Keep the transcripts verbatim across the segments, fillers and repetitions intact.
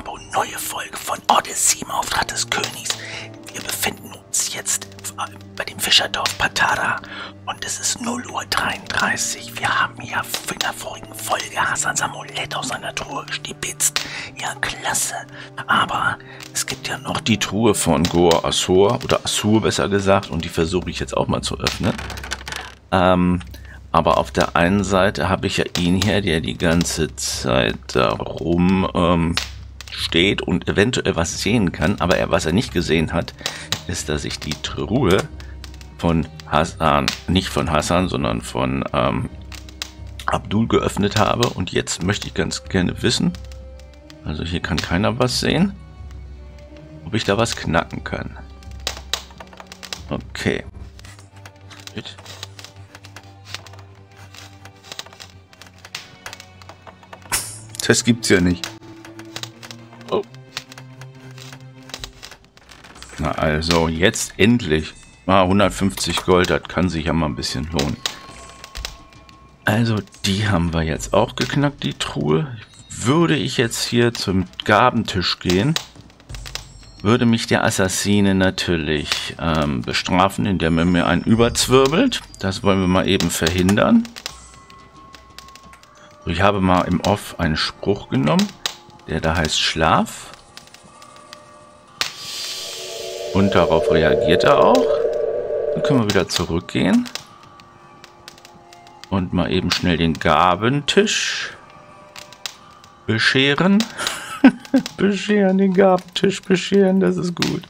Abo, neue Folge von Odyssey im Auftrag des Königs. Wir befinden uns jetzt bei dem Fischerdorf Patara und es ist null Uhr dreiunddreißig. Wir haben ja in der vorigen Folge Hassans Amulett aus seiner Truhe gestibitzt. Ja, klasse. Aber es gibt ja noch die Truhe von Goa Asur, oder Asur besser gesagt, und die versuche ich jetzt auch mal zu öffnen. Ähm... Aber auf der einen Seite habe ich ja ihn hier, der die ganze Zeit da rum ähm, steht und eventuell was sehen kann. Aber er, was er nicht gesehen hat, ist, dass ich die Truhe von Hassan, nicht von Hassan, sondern von ähm, Abdul geöffnet habe. Und jetzt möchte ich ganz gerne wissen, also hier kann keiner was sehen, ob ich da was knacken kann. Okay. Gut. Das gibt's ja nicht. Oh. Na also, jetzt endlich. Ah, hundertfünfzig Gold, das kann sich ja mal ein bisschen lohnen. Also, die haben wir jetzt auch geknackt, die Truhe. Würde ich jetzt hier zum Gabentisch gehen, würde mich der Assassine natürlich ähm, bestrafen, indem er mir einen überzwirbelt. Das wollen wir mal eben verhindern. Ich habe mal im Off einen Spruch genommen, der da heißt Schlaf. Und darauf reagiert er auch. Dann können wir wieder zurückgehen. Und mal eben schnell den Gabentisch bescheren. Bescheren, den Gabentisch bescheren, das ist gut.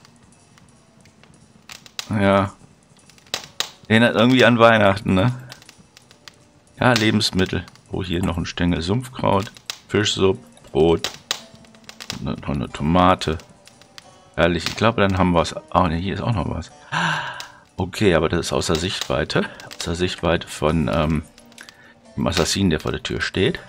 Ja. Erinnert irgendwie an Weihnachten, ne? Ja, Lebensmittel. Oh, hier noch ein Stängel Sumpfkraut, Fischsuppe, Brot, noch eine Tomate. Herrlich, ich glaube, dann haben wir es. Ah, ne, hier ist auch noch was. Okay, aber das ist außer Sichtweite. Außer Sichtweite von ähm, dem Assassinen, der vor der Tür steht.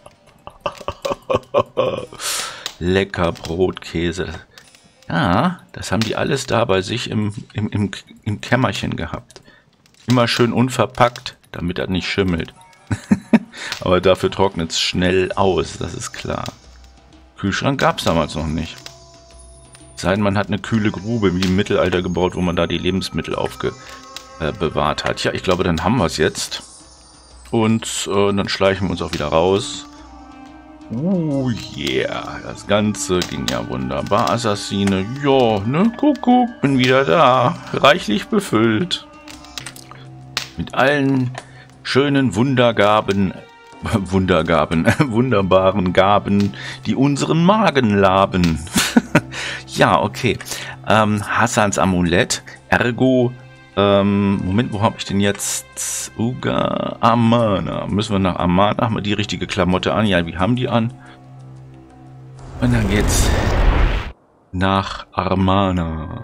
Lecker Brot, Käse. Ja, das haben die alles da bei sich im, im, im, im Kämmerchen gehabt. Immer schön unverpackt, damit das nicht schimmelt. Aber dafür trocknet es schnell aus, das ist klar. Kühlschrank gab es damals noch nicht. Sei denn, man hat eine kühle Grube wie im Mittelalter gebaut, wo man da die Lebensmittel aufbewahrt äh, hat. Ja, ich glaube, dann haben wir es jetzt. Und äh, dann schleichen wir uns auch wieder raus. Oh yeah, das Ganze ging ja wunderbar. Assassine, ja, ne, Kuckuck, bin wieder da. Reichlich befüllt. Mit allen schönen Wundergaben, Wundergaben, wunderbaren Gaben, die unseren Magen laben. Ja, okay. Ähm, Hassans Amulett, ergo, ähm, Moment, wo habe ich denn jetzt? Uga, Amana. Müssen wir nach Amana, haben wir die richtige Klamotte an? Ja, wie haben die an? Und dann geht's nach Amana.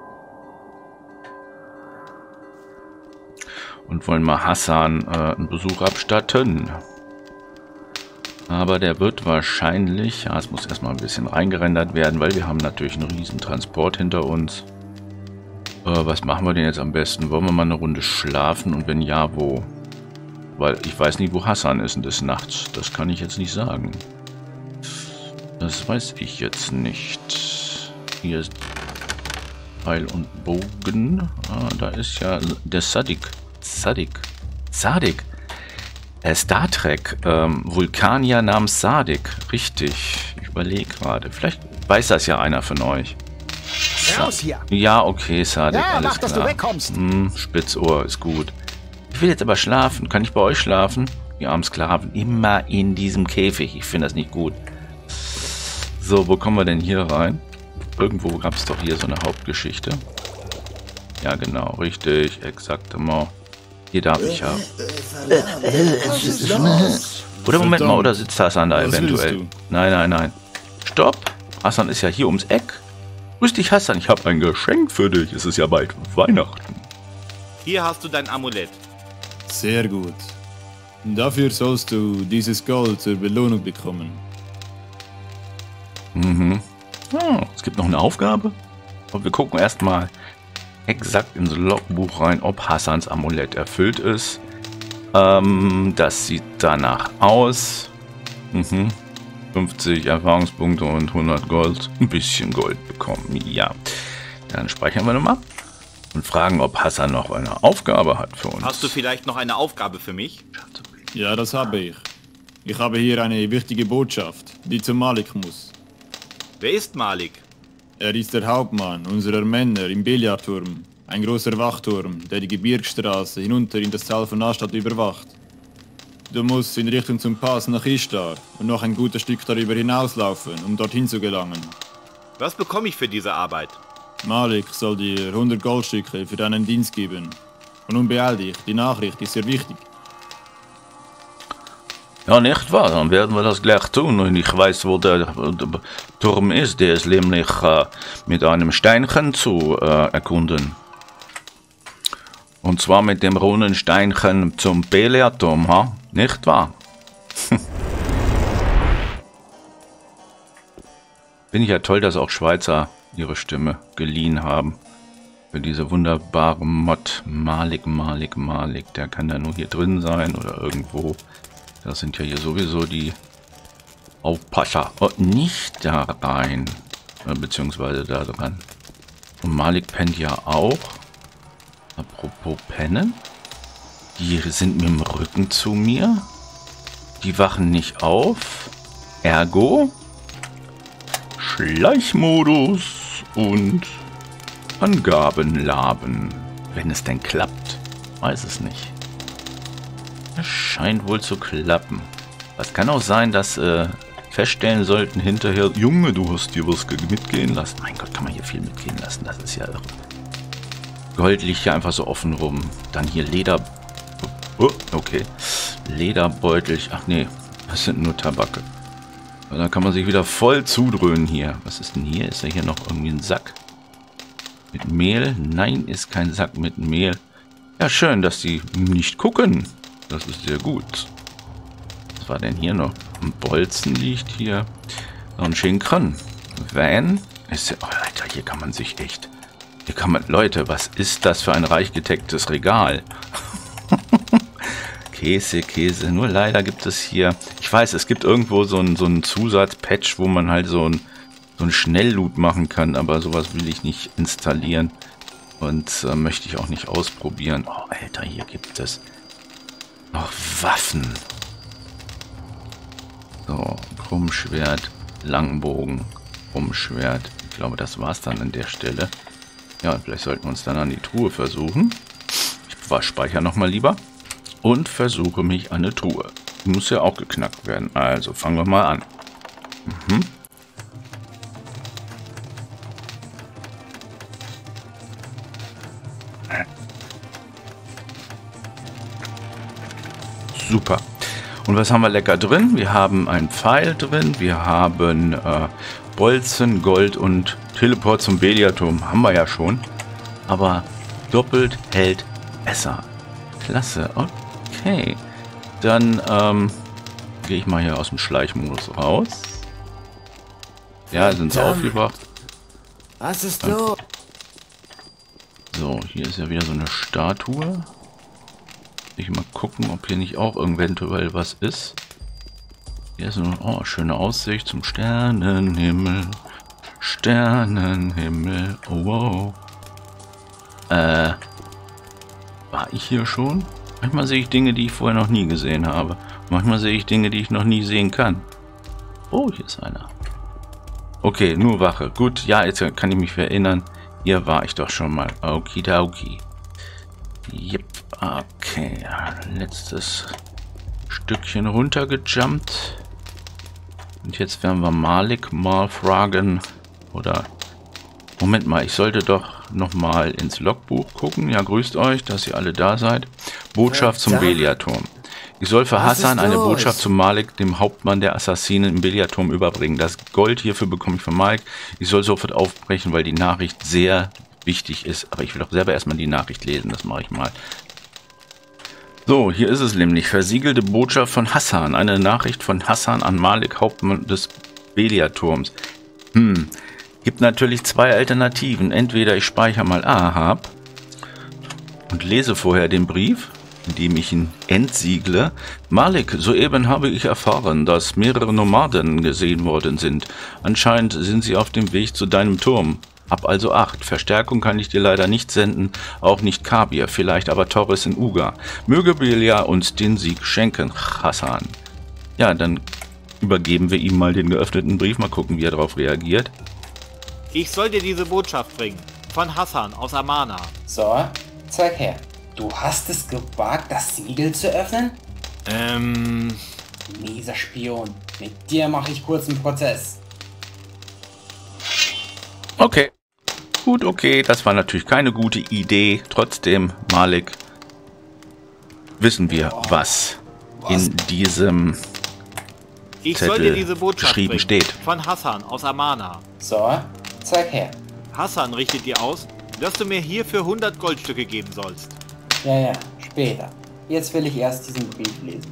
Und wollen mal Hassan äh, einen Besuch abstatten. Aber der wird wahrscheinlich, ja, es muss erstmal ein bisschen reingerendert werden, weil wir haben natürlich einen riesen Transport hinter uns. Äh, was machen wir denn jetzt am besten? Wollen wir mal eine Runde schlafen und wenn ja, wo? Weil ich weiß nicht, wo Hassan ist und des Nachts. Das kann ich jetzt nicht sagen. Das weiß ich jetzt nicht. Hier ist Pfeil und Bogen. Ah, da ist ja der Sadik. Sadik. Sadik. Äh, Star Trek. Ähm, Vulkanier namens Sadik. Richtig. Ich überlege gerade. Vielleicht weiß das ja einer von euch. Raus hier. Ja, okay, Sadik. Ja, alles mach, klar. dass du wegkommst. Hm, Spitzohr ist gut. Ich will jetzt aber schlafen. Kann ich bei euch schlafen? Die armen Sklaven. Immer in diesem Käfig. Ich finde das nicht gut. So, wo kommen wir denn hier rein? Irgendwo gab es doch hier so eine Hauptgeschichte. Ja, genau. Richtig. Exaktement. Hier darf ich ja. Oder Moment mal, oder sitzt Hassan da eventuell? Nein, nein, nein. Stopp! Hassan ist ja hier ums Eck. Grüß dich, Hassan. Ich habe ein Geschenk für dich. Es ist ja bald Weihnachten. Hier hast du dein Amulett. Sehr gut. Dafür sollst du dieses Gold zur Belohnung bekommen. Mhm. Oh, es gibt noch eine Aufgabe. Und wir gucken erstmal exakt ins Logbuch rein, ob Hassans Amulett erfüllt ist. Ähm, das sieht danach aus. Mhm. fünfzig Erfahrungspunkte und hundert Gold. Ein bisschen Gold bekommen, ja. Dann speichern wir nochmal und fragen, ob Hassan noch eine Aufgabe hat für uns. Hast du vielleicht noch eine Aufgabe für mich? Ja, das habe ich. Ich habe hier eine wichtige Botschaft, die zu Malik muss. Wer ist Malik? Er ist der Hauptmann unserer Männer im Billardturm. Ein großer Wachturm, der die Gebirgsstraße hinunter in das Tal von Astadt überwacht. Du musst in Richtung zum Pass nach Ishtar und noch ein gutes Stück darüber hinauslaufen, um dorthin zu gelangen. Was bekomme ich für diese Arbeit? Malik soll dir hundert Goldstücke für deinen Dienst geben. Und nun beeil dich, die Nachricht ist sehr wichtig. Ja, nicht wahr? Dann werden wir das gleich tun. Und ich weiß, wo der, der Turm ist. Der ist nämlich äh, mit einem Steinchen zu äh, erkunden. Und zwar mit dem Runensteinchen zum Billardturm, ha? Nicht wahr? Finde ich ja toll, dass auch Schweizer ihre Stimme geliehen haben. Für diese wunderbare Mod. Malik, Malik, Malik. Der kann ja nur hier drin sein oder irgendwo. Das sind ja hier sowieso die Aufpasser. Oh, nicht da rein. Beziehungsweise da dran. Und Malik pennt ja auch. Apropos pennen. Die sind mit dem Rücken zu mir. Die wachen nicht auf. Ergo. Schleichmodus und Angabenlaben. Wenn es denn klappt. Weiß es nicht. Es scheint wohl zu klappen. Es kann auch sein, dass äh, feststellen sollten hinterher, Junge, du hast dir was mitgehen lassen. Mein Gott, kann man hier viel mitgehen lassen. Das ist ja irre. Gold liegt hier einfach so offen rum. Dann hier Leder... Oh, okay. Lederbeutel. Ach nee, das sind nur Tabake. Und dann kann man sich wieder voll zudröhnen hier. Was ist denn hier? Ist da hier noch irgendwie ein Sack? Mit Mehl? Nein, ist kein Sack mit Mehl. Ja, schön, dass die nicht gucken. Das ist sehr gut. Was war denn hier noch? Ein Bolzen liegt hier. Noch ein Schinken. Van. Ist ja, oh, Alter, hier kann man sich echt... Hier kann man... Leute, was ist das für ein reich gedecktes Regal? Käse, Käse. Nur leider gibt es hier... Ich weiß, es gibt irgendwo so einen so einen Zusatzpatch, wo man halt so ein, so ein Schnellloot machen kann. Aber sowas will ich nicht installieren. Und äh, möchte ich auch nicht ausprobieren. Oh, Alter, hier gibt es noch Waffen. So, Krummschwert, Langbogen, Krummschwert. Ich glaube, das war's dann an der Stelle. Ja, vielleicht sollten wir uns dann an die Truhe versuchen. Ich speichere nochmal lieber. Und versuche mich an eine Truhe. Die muss ja auch geknackt werden. Also fangen wir mal an. Mhm. Super. Und was haben wir lecker drin? Wir haben einen Pfeil drin. Wir haben äh, Bolzen, Gold und Teleport zum Billardturm. Haben wir ja schon. Aber doppelt hält besser. Klasse. Okay. Dann ähm, gehe ich mal hier aus dem Schleichmodus raus. Ja, sind sie aufgewacht. Was ist los? So, hier ist ja wieder so eine Statue. Ich mal gucken, ob hier nicht auch eventuell was ist. Hier ist eine oh, schöne Aussicht zum Sternenhimmel. Sternenhimmel. Oh, wow. Äh, war ich hier schon? Manchmal sehe ich Dinge, die ich vorher noch nie gesehen habe. Manchmal sehe ich Dinge, die ich noch nie sehen kann. Oh, hier ist einer. Okay, nur Wache. Gut, ja, jetzt kann ich mich erinnern. Hier war ich doch schon mal. Okidoki. Yep, okay. Letztes Stückchen runtergejumpt. Und jetzt werden wir Malik mal fragen. Oder... Moment mal, ich sollte doch noch mal ins Logbuch gucken. Ja, grüßt euch, dass ihr alle da seid. Botschaft zum Billardturm. Ich soll für Hassan eine Botschaft zu Malik, dem Hauptmann der Assassinen im Billardturm, überbringen. Das Gold hierfür bekomme ich von Malik. Ich soll sofort aufbrechen, weil die Nachricht sehr wichtig ist. Aber ich will doch selber erstmal die Nachricht lesen. Das mache ich mal. So, hier ist es nämlich. Versiegelte Botschaft von Hassan. Eine Nachricht von Hassan an Malik, Hauptmann des Billardturms. Hm... Gibt natürlich zwei Alternativen. Entweder ich speichere mal Ahab und lese vorher den Brief. indem ich ihn entsiegle. Malik, soeben habe ich erfahren, dass mehrere Nomaden gesehen worden sind. Anscheinend sind sie auf dem Weg zu deinem Turm. Hab also acht. Verstärkung kann ich dir leider nicht senden, auch nicht Kabir, vielleicht aber Torres in Uga. Möge Belia uns den Sieg schenken, Hassan. Ja, dann übergeben wir ihm mal den geöffneten Brief, mal gucken, wie er darauf reagiert. Ich soll dir diese Botschaft bringen. Von Hassan aus Amana. So, zeig her. Du hast es gewagt, das Siegel zu öffnen? Ähm... Mieser Spion. Mit dir mache ich kurz einen Prozess. Okay. Gut, okay. Das war natürlich keine gute Idee. Trotzdem, Malik, wissen wir, was, was? in diesem ich Zettel soll dir diese Botschaft geschrieben bringen. steht. Von Hassan aus Amana. So, zeig her. Hassan richtet dir aus, dass du mir hierfür hundert Goldstücke geben sollst. Ja, ja, später. Jetzt will ich erst diesen Brief lesen.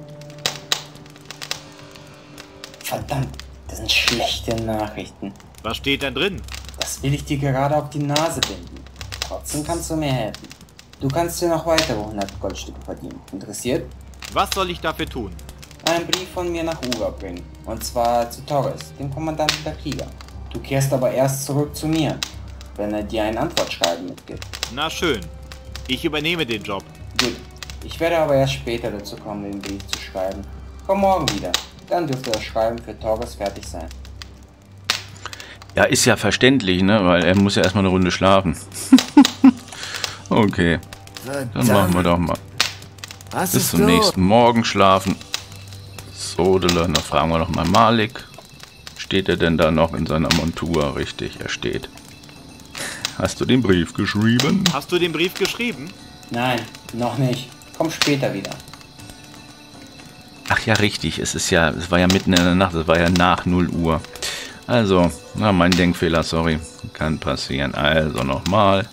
Verdammt, das sind schlechte Nachrichten. Was steht denn drin? Das will ich dir gerade auf die Nase binden. Trotzdem kannst du mir helfen. Du kannst dir noch weitere hundert Goldstücke verdienen. Interessiert? Was soll ich dafür tun? Einen Brief von mir nach Uga bringen. Und zwar zu Torres, dem Kommandanten der Krieger. Du kehrst aber erst zurück zu mir, wenn er dir ein Antwortschreiben mitgibt. Na schön. Ich übernehme den Job. Gut. Ich werde aber erst später dazu kommen, den Brief zu schreiben. Komm morgen wieder. Dann dürfte das Schreiben für Torres fertig sein. Ja, ist ja verständlich, ne? Weil er muss ja erstmal eine Runde schlafen. Okay. Dann machen wir doch mal. Was Bis ist zum los? nächsten Morgen schlafen. So, dann fragen wir noch mal Malik. Steht er denn da noch in seiner Montur? Richtig, er steht. Hast du den Brief geschrieben? Hast du den Brief geschrieben? Nein, noch nicht. Komm später wieder. Ach ja, richtig. Es ist ja, es war ja mitten in der Nacht. Es war ja nach null Uhr. Also, na, mein Denkfehler, sorry. Kann passieren. Also nochmal.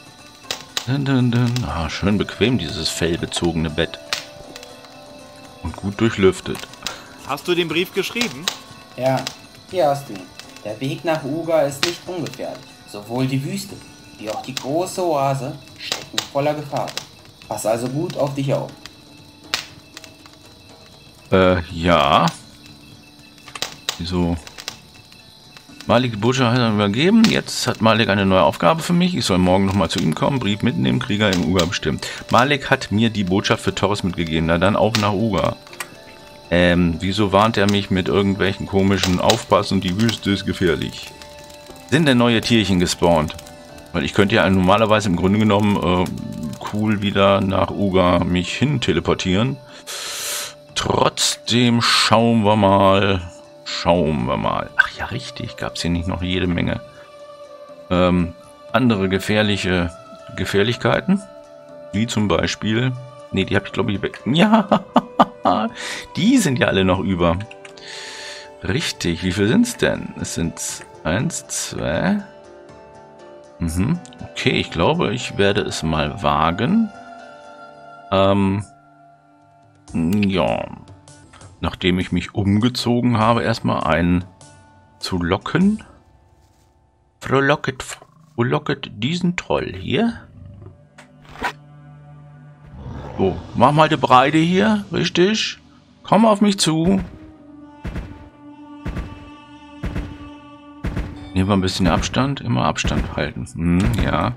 Ah, schön bequem, dieses fellbezogene Bett. Und gut durchlüftet. Hast du den Brief geschrieben? Ja, hier hast du ihn. Der Weg nach Uga ist nicht ungefährlich. Sowohl die Wüste wie auch die große Oase stecken voller Gefahr. Pass also gut auf dich auf. Äh, ja. Wieso? Malik die Botschaft hat er übergeben. Jetzt hat Malik eine neue Aufgabe für mich. Ich soll morgen nochmal zu ihm kommen. Brief mitnehmen. Krieger im Uga bestimmt. Malik hat mir die Botschaft für Torres mitgegeben. Na dann auf nach Uga. Ähm, wieso warnt er mich mit irgendwelchen komischen Aufpassen? Die Wüste ist gefährlich. Sind denn neue Tierchen gespawnt? Weil ich könnte ja normalerweise im Grunde genommen äh, cool wieder nach Uga mich hin teleportieren. Trotzdem schauen wir mal. Schauen wir mal. Ach ja, richtig. Gab es hier nicht noch jede Menge ähm, andere gefährliche Gefährlichkeiten? Wie zum Beispiel... Ne, die habe ich glaube ich weg. Ja, die sind ja alle noch über. Richtig. Wie viel sind es denn? Es sind eins, zwei... Mhm. Okay, ich glaube, ich werde es mal wagen. Ähm... Ja... Nachdem ich mich umgezogen habe, erstmal einen zu locken. Frohlocket, frohlocket diesen Troll hier. So, mach mal die Breite hier, richtig. Komm auf mich zu. Nehmen wir ein bisschen Abstand, immer Abstand halten. Hm, ja.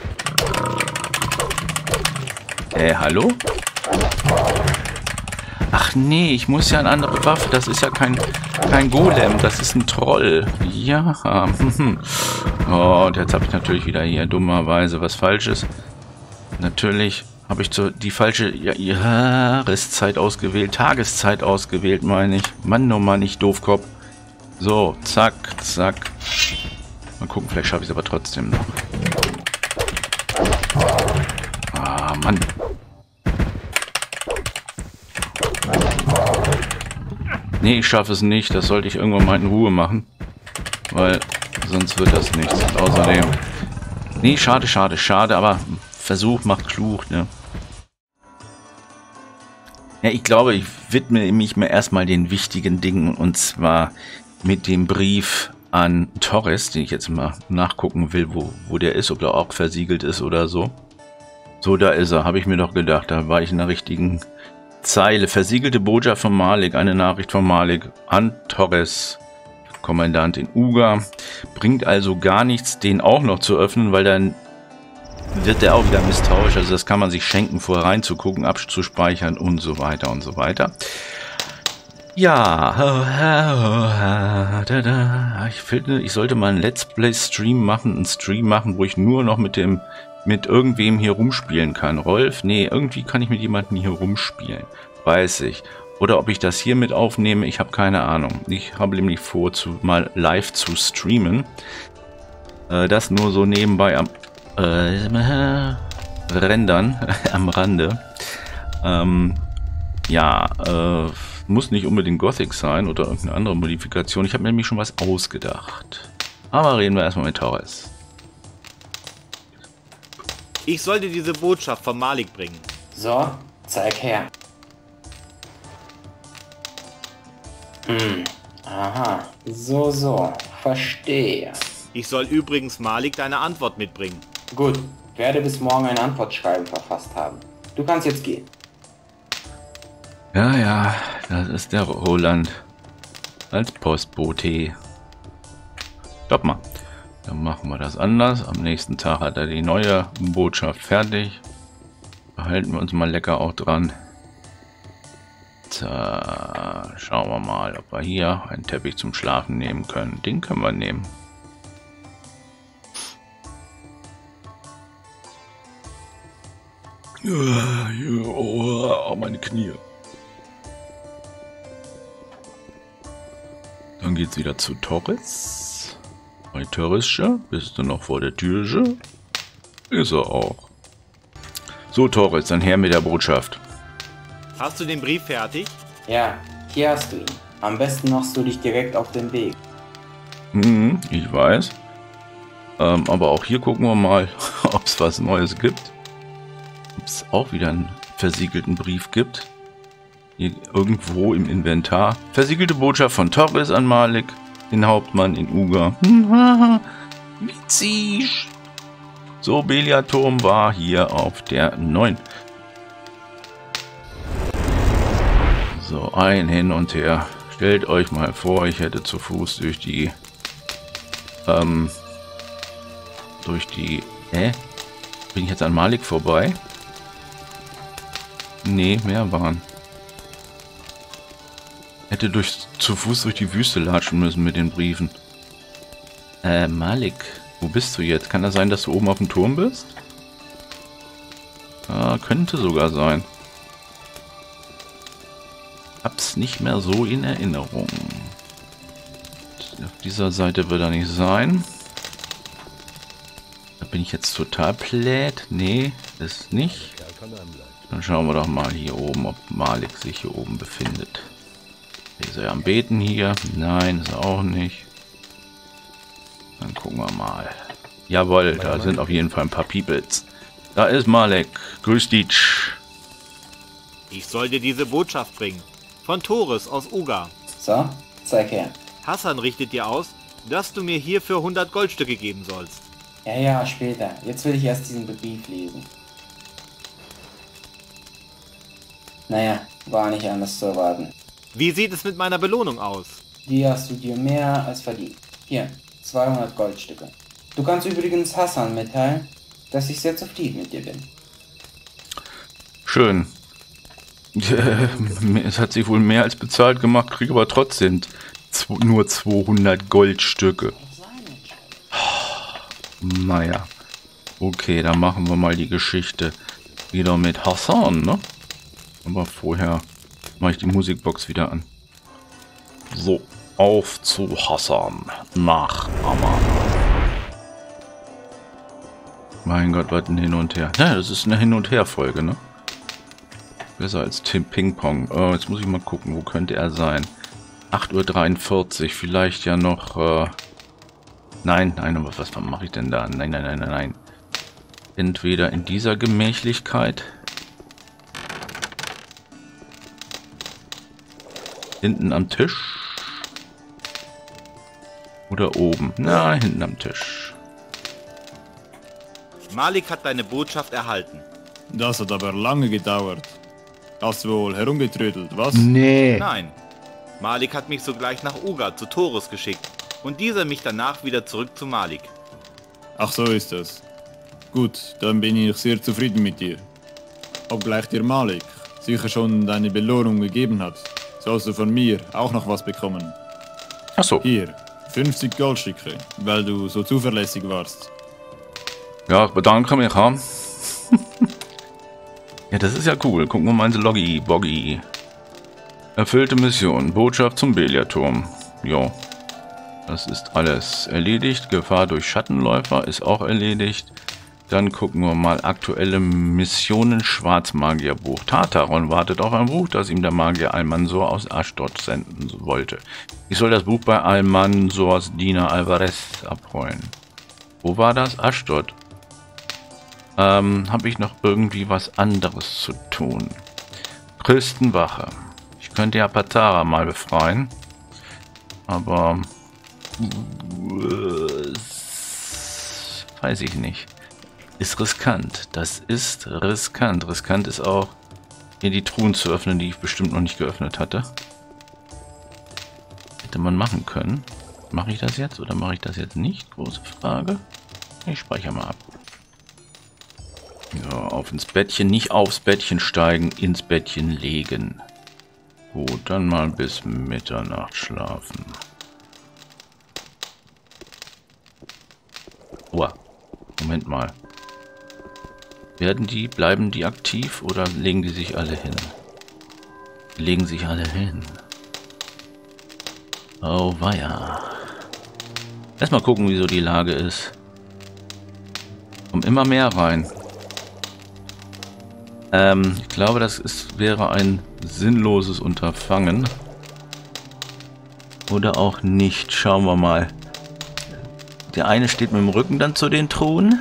Äh, hallo? Ach nee, ich muss ja eine andere Waffe. Das ist ja kein, kein Golem, das ist ein Troll. Ja. Oh, und jetzt habe ich natürlich wieder hier dummerweise was Falsches. Natürlich habe ich zu, die falsche Jahreszeit ausgewählt. Tageszeit ausgewählt, meine ich. Mann, oh Mann, ich Doofkopf. So, zack, zack. Mal gucken, vielleicht schaffe ich es aber trotzdem noch. Ah, Mann. Nee, ich schaffe es nicht. Das sollte ich irgendwann mal in Ruhe machen. Weil sonst wird das nichts. Und außerdem... Nee, schade, schade, schade. Aber Versuch macht klug, ne? Ja, ich glaube, ich widme mich mir erstmal den wichtigen Dingen. Und zwar mit dem Brief an Torres, den ich jetzt mal nachgucken will, wo, wo der ist. Ob der auch versiegelt ist oder so. So, da ist er. Habe ich mir doch gedacht. Da war ich in der richtigen Zeile. Versiegelte Botschaft von Malik. Eine Nachricht von Malik an Torres, Kommandant in Uga. Bringt also gar nichts, den auch noch zu öffnen, weil dann wird der auch wieder misstrauisch. Also das kann man sich schenken, vorher reinzugucken, abzuspeichern und so weiter und so weiter. Ja, ich finde, ich sollte mal einen Let's Play Stream machen, einen Stream machen, wo ich nur noch mit dem, mit irgendwem hier rumspielen kann. Rolf, nee, irgendwie kann ich mit jemandem hier rumspielen, weiß ich. Oder ob ich das hier mit aufnehme, ich habe keine Ahnung. Ich habe nämlich vor, zu, mal live zu streamen. Äh, das nur so nebenbei am äh, Rendern, am Rande. Ähm, ja, äh, muss nicht unbedingt Gothic sein oder irgendeine andere Modifikation. Ich habe mir nämlich schon was ausgedacht. Aber reden wir erstmal mit Torres. Ich soll dir diese Botschaft von Malik bringen. So, zeig her. Hm, aha, so, so, verstehe. Ich soll übrigens Malik deine Antwort mitbringen. Gut, werde bis morgen ein Antwortschreiben verfasst haben. Du kannst jetzt gehen. Ja, ja, das ist der Roland. Als Postbote. Stopp mal. Dann machen wir das anders. Am nächsten Tag hat er die neue Botschaft fertig. Behalten wir uns mal lecker auch dran. Da schauen wir mal, ob wir hier einen Teppich zum Schlafen nehmen können. Den können wir nehmen. Oh, meine Knie. Dann geht's wieder zu Torres. Bei Torresche, bist du noch vor der Türche? Ist er auch. So, Torres, dann her mit der Botschaft. Hast du den Brief fertig? Ja, hier hast du ihn. Am besten machst du dich direkt auf den Weg. Hm, ich weiß. Ähm, aber auch hier gucken wir mal, ob es was Neues gibt. Ob es auch wieder einen versiegelten Brief gibt. Hier irgendwo im Inventar. Versiegelte Botschaft von Torres an Malik, den Hauptmann in Uga. Witzig. So, Beliaturm war hier auf der neun. So, ein Hin und Her. Stellt euch mal vor, ich hätte zu Fuß durch die... Ähm... Durch die... Hä? Bin ich jetzt an Malik vorbei? Nee, mehr waren. Hätte durch, zu Fuß durch die Wüste latschen müssen mit den Briefen. Äh, Malik, wo bist du jetzt? Kann das sein, dass du oben auf dem Turm bist? Ah, könnte sogar sein. Hab's nicht mehr so in Erinnerung. Auf dieser Seite wird er nicht sein. Da bin ich jetzt total plät. Nee, ist nicht. Dann schauen wir doch mal hier oben, ob Malik sich hier oben befindet. Ist er am Beten hier? Nein, ist er auch nicht. Dann gucken wir mal. Jawohl, da sind auf jeden Fall ein paar Peoples. Da ist Malik. Grüß dich. Ich soll dir diese Botschaft bringen. Von Torres aus Uga. So, zeig her. Hassan richtet dir aus, dass du mir hierfür hundert Goldstücke geben sollst. Ja, ja, später. Jetzt will ich erst diesen Brief lesen. Naja, war nicht anders zu erwarten. Wie sieht es mit meiner Belohnung aus? Die hast du dir mehr als verdient. Hier, zweihundert Goldstücke. Du kannst übrigens Hassan mitteilen, dass ich sehr zufrieden mit dir bin. Schön. Es hat sich wohl mehr als bezahlt gemacht, kriege aber trotzdem nur zweihundert Goldstücke. Naja. Okay, dann machen wir mal die Geschichte wieder mit Hassan, ne? Aber vorher mache ich die Musikbox wieder an. So, auf zu Hassan nach Amman. Mein Gott, was ein Hin und Her. Ja, das ist eine Hin- und Her-Folge, ne? Besser als Tim Ping-Pong. Oh, jetzt muss ich mal gucken, wo könnte er sein? acht Uhr dreiundvierzig, vielleicht ja noch... Äh nein, nein, aber was mache ich denn da? Nein, nein, nein, nein, nein. Entweder in dieser Gemächlichkeit... Hinten am Tisch. Oder oben. Na, hinten am Tisch. Malik hat deine Botschaft erhalten. Das hat aber lange gedauert. Hast wohl herumgetrödelt, was? Nee. Nein. Malik hat mich sogleich nach Uga zu Torres geschickt und dieser mich danach wieder zurück zu Malik. Ach, so ist das. Gut, dann bin ich sehr zufrieden mit dir. Obgleich dir Malik sicher schon deine Belohnung gegeben hat, sollst du von mir auch noch was bekommen. Ach so. Hier, fünfzig Goldstücke, weil du so zuverlässig warst. Ja, ich bedanke mich, ha. Ja, das ist ja cool. Gucken wir mal ins Loggi, Boggy. Erfüllte Mission. Botschaft zum Beliarturm. Jo. Das ist alles erledigt. Gefahr durch Schattenläufer ist auch erledigt. Dann gucken wir mal aktuelle Missionen. Schwarzmagierbuch. Tartaron wartet auf ein Buch, das ihm der Magier Almansor aus Ashdod senden wollte. Ich soll das Buch bei Almansors Diener Alvarez abholen. Wo war das? Ashdod. Ähm, habe ich noch irgendwie was anderes zu tun? Küstenwache. Ich könnte ja Patara mal befreien. Aber... Äh, weiß ich nicht. Ist riskant. Das ist riskant. Riskant ist auch, hier die Truhen zu öffnen, die ich bestimmt noch nicht geöffnet hatte. Hätte man machen können. Mache ich das jetzt oder mache ich das jetzt nicht? Große Frage. Ich speichere mal ab. Ja, auf ins Bettchen. Nicht aufs Bettchen steigen, ins Bettchen legen. Gut, dann mal bis Mitternacht schlafen. Oh, Moment mal. Werden die, bleiben die aktiv oder legen die sich alle hin? Die legen sich alle hin. Oh weia. Erstmal gucken, wieso die Lage ist. Kommen immer mehr rein. Ähm, ich glaube, das ist, wäre ein sinnloses Unterfangen. Oder auch nicht. Schauen wir mal. Der eine steht mit dem Rücken dann zu den Truhen.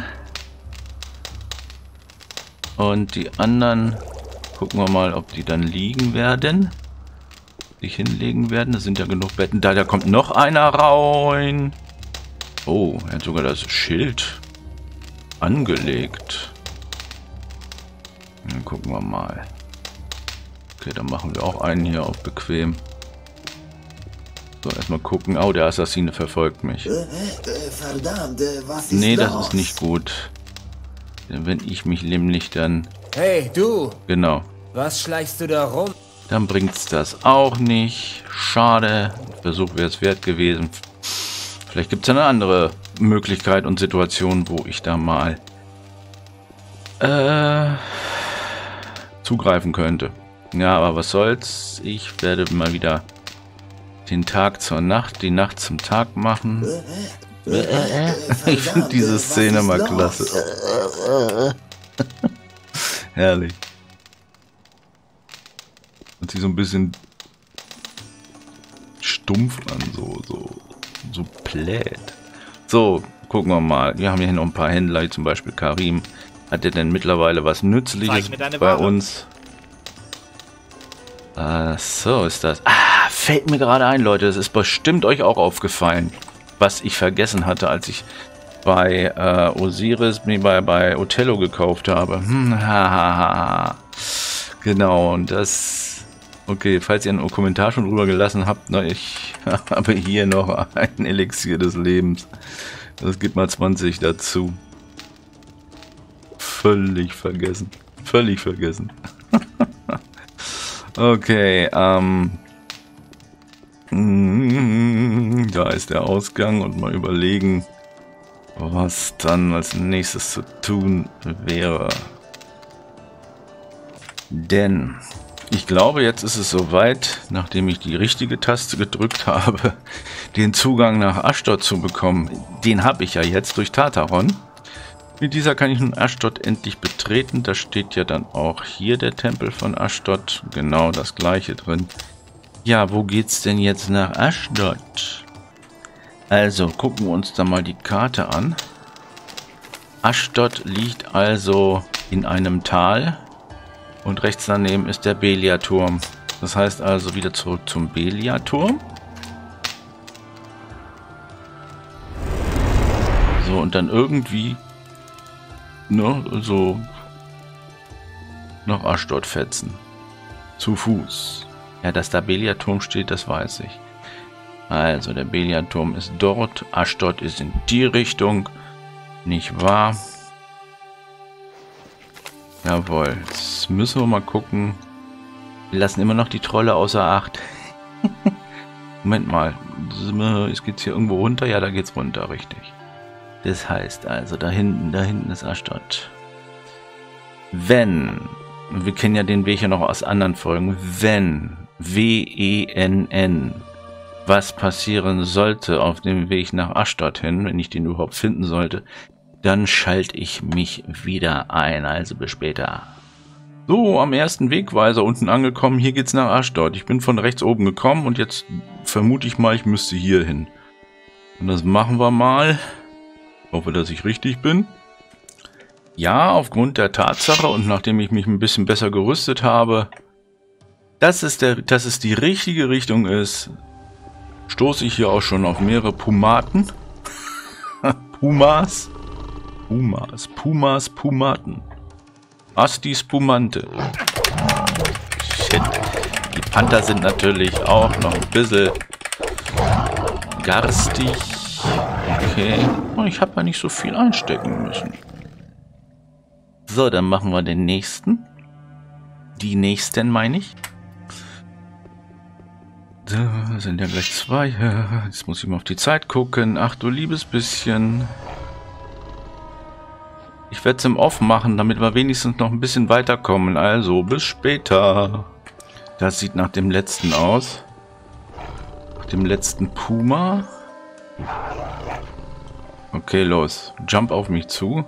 Und die anderen gucken wir mal, ob die dann liegen werden. Sich hinlegen werden. Da sind ja genug Betten. Da, da kommt noch einer rein. Oh, er hat sogar das Schild angelegt. Dann gucken wir mal. Okay, dann machen wir auch einen hier auf bequem. So, erstmal gucken. Oh, der Assassine verfolgt mich. Äh, äh, verdammt, äh, was ist Nee, das los? ist nicht gut. Wenn ich mich nämlich dann... Hey, du! Genau. Was schleichst du da rum? Dann bringt's das auch nicht. Schade. Versuch wäre es wert gewesen. Vielleicht gibt es eine andere Möglichkeit und Situation, wo ich da mal äh, zugreifen könnte. Ja, aber was soll's. Ich werde mal wieder den Tag zur Nacht, die Nacht zum Tag machen. Äh, äh, Ich finde diese was Szene ist mal los? klasse. Herrlich. Hört sich so ein bisschen stumpf an, so, so, so plät. So, gucken wir mal. Wir haben hier noch ein paar Händler, wie zum Beispiel Karim. Hat der denn mittlerweile was Nützliches Zeig mir deine bei Ware. uns? Ah, so ist das. Ah, fällt mir gerade ein, Leute. Das ist bestimmt euch auch aufgefallen, was ich vergessen hatte, als ich bei äh, Osiris, nee, bei, bei Othello gekauft habe. Hm, ha, ha, ha. Genau, und das... Okay, falls ihr einen Kommentar schon drüber gelassen habt, ne, ich habe hier noch ein Elixier des Lebens. Das gibt mal zwanzig dazu. Völlig vergessen. Völlig vergessen. Okay, ähm... da ist der Ausgang und mal überlegen, was dann als nächstes zu tun wäre. Denn ich glaube, jetzt ist es soweit, nachdem ich die richtige Taste gedrückt habe, den Zugang nach Ashdod zu bekommen. Den habe ich ja jetzt durch Tartaron. Mit dieser kann ich nun Ashdod endlich betreten. Da steht ja dann auch hier der Tempel von Ashdod. Genau das gleiche drin. Ja, wo geht's denn jetzt nach Ashdod? Also, gucken wir uns da mal die Karte an. Ashdod liegt also in einem Tal. Und rechts daneben ist der Beliarturm. Das heißt also wieder zurück zum Beliarturm. So, und dann irgendwie, ne, so nach Aschdod fetzen. Zu Fuß. Ja, dass da Belia-Turm steht, das weiß ich. Also, der Belia-Turm ist dort. Aschdod ist in die Richtung. Nicht wahr? Jawohl. Jetzt müssen wir mal gucken. Wir lassen immer noch die Trolle außer Acht. Moment mal. Es geht hier irgendwo runter? Ja, da geht's runter, richtig. Das heißt also, da hinten, da hinten ist Aschdod. Wenn, wir kennen ja den Weg ja noch aus anderen Folgen, wenn, W E N N, was passieren sollte auf dem Weg nach Aschdod hin, wenn ich den überhaupt finden sollte, dann schalte ich mich wieder ein, also bis später. So, am ersten Wegweiser unten angekommen, hier geht's nach Aschdod. Ich bin von rechts oben gekommen und jetzt vermute ich mal, ich müsste hier hin. Und das machen wir mal. Ich hoffe, dass ich richtig bin. Ja, aufgrund der Tatsache und nachdem ich mich ein bisschen besser gerüstet habe, dass es, der, dass es die richtige Richtung ist, stoße ich hier auch schon auf mehrere Pumaten. Pumas. Pumas, Pumas, Pumaten. Astis Pumante. Shit. Die Panther sind natürlich auch noch ein bisschen garstig. Okay. Oh, ich habe ja nicht so viel einstecken müssen. So, dann machen wir den nächsten. Die nächsten, meine ich. Da sind ja gleich zwei. Jetzt muss ich mal auf die Zeit gucken. Ach du liebes bisschen. Ich werde es im Off machen, damit wir wenigstens noch ein bisschen weiterkommen. Also, bis später. Das sieht nach dem letzten aus. Nach dem letzten Puma. Okay, los. Jump auf mich zu.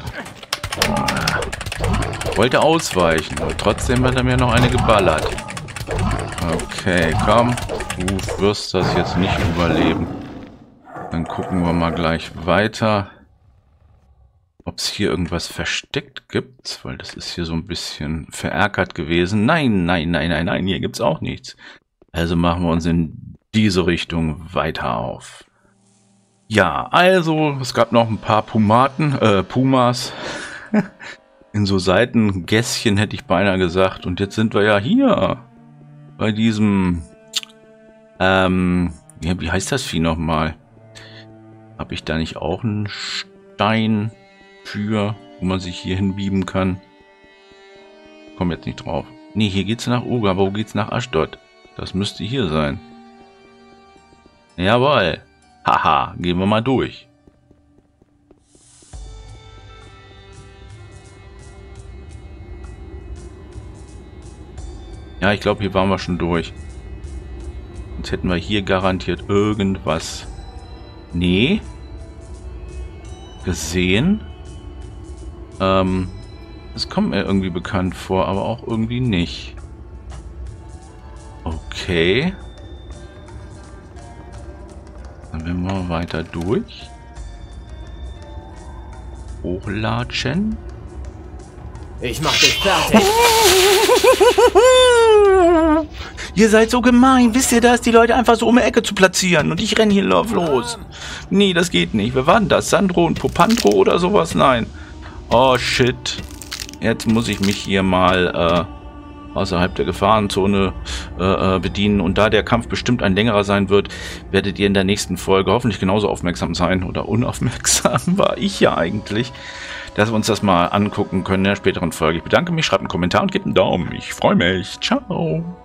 Wollte ausweichen, aber trotzdem hat er mir noch eine geballert. Okay, komm. Du wirst das jetzt nicht überleben. Dann gucken wir mal gleich weiter. Ob es hier irgendwas versteckt gibt, weil das ist hier so ein bisschen verärgert gewesen. Nein, nein, nein, nein, nein, hier gibt es auch nichts. Also machen wir uns in diese Richtung weiter auf. Ja, also, es gab noch ein paar Pumaten, äh, Pumas. In so Seitengässchen hätte ich beinahe gesagt. Und jetzt sind wir ja hier. Bei diesem, ähm, ja, wie heißt das Vieh nochmal? Habe ich da nicht auch einen Stein für, wo man sich hier hinbieben kann? Komm jetzt nicht drauf. Nee, hier geht's nach Uga, aber wo geht's nach Aschdod? Das müsste hier sein. Jawohl. Haha, gehen wir mal durch. Ja, ich glaube, hier waren wir schon durch. Jetzt hätten wir hier garantiert irgendwas. Nee. Gesehen. Ähm, das kommt mir irgendwie bekannt vor, aber auch irgendwie nicht. Okay. Dann werden wir weiter durch. Hochlatschen. Ich mach dich fertig. Ihr seid so gemein. Wisst ihr das? Die Leute einfach so um die Ecke zu platzieren. Und ich renne hier los. Nee, das geht nicht. Wer war denn das? Sandro und Popandro oder sowas? Nein. Oh, shit. Jetzt muss ich mich hier mal äh, außerhalb der Gefahrenzone äh, bedienen. Und da der Kampf bestimmt ein längerer sein wird, werdet ihr in der nächsten Folge hoffentlich genauso aufmerksam sein. Oder unaufmerksam war ich ja eigentlich. Dass wir uns das mal angucken können in der späteren Folge. Ich bedanke mich, schreibt einen Kommentar und gebt einen Daumen. Ich freue mich. Ciao.